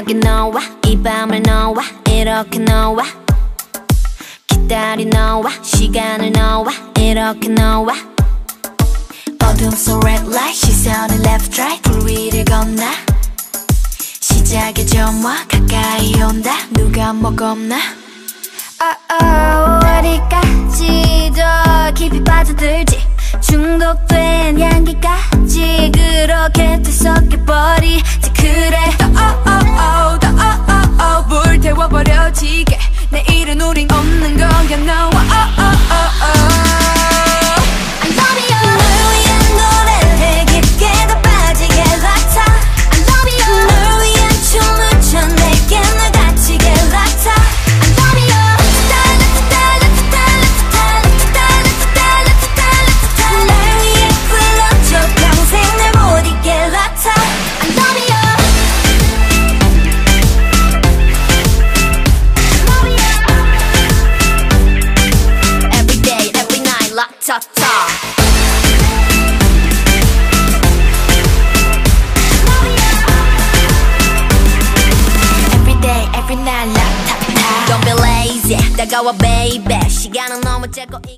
여기 너와 이 밤을 너와 이렇게 너와 기다린 너와 시간을 너와 이렇게 너와 어둠 속 red light 시선을 left right 불 위를 건너 시작의 점화 가까이 온다 누가 뭐 겁나 어디까지 더 깊이 빠져들지 중독된 향기까지 그렇게 뒤섞여버리지 그래 더 불태워버려지게 내일은 우린 없는 거야 너와 I love you 널 위한 노래를 깊게 더 빠지게 락타 I love you 널 위한 춤을 춰 내게 널 갇히게 락타 I love you 날 위해 불러줘 평생 날 못 잊게 락타 I love you Every day, every night, 락타타 Every night, 락타타 Don't be lazy, 다가와 baby 시간은 너무 짧고